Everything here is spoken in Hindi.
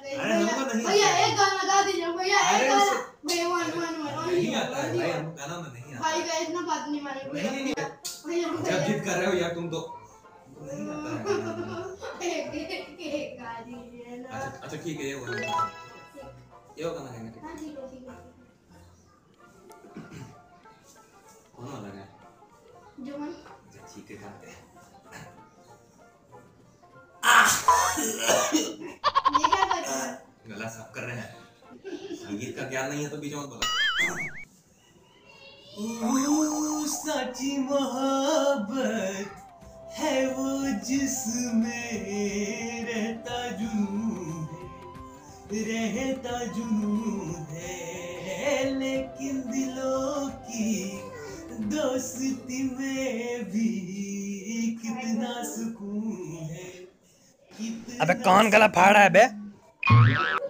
अरे हमको नहीं भैया एक गाना गा दीजिए भैया, एक गाना भैया वन नहीं आता है भाई, हमको गाना नहीं आता भाई का इतना बात नहीं माने भैया। नहीं भैया जब जिद कर रहे हो यार तुम तो नहीं आता है एक गा दीजिए ना। अच्छा ठीक है, ये गाना गाएंगे। हां ठीक है कौन वाला है जो मन ठीक है गाते हैं। ये क्या कर रहे हैं? गला साफ कर रहे हैं, संगीत का ज्ञान नहीं है तो बीच में बोला। सच्ची मोहब्बत है वो जिसमें रहता जुनून है, लेकिन दिलों की दोस्ती में भी कितना सुकून है। अबे कौन गला फाड़ रहा है बे?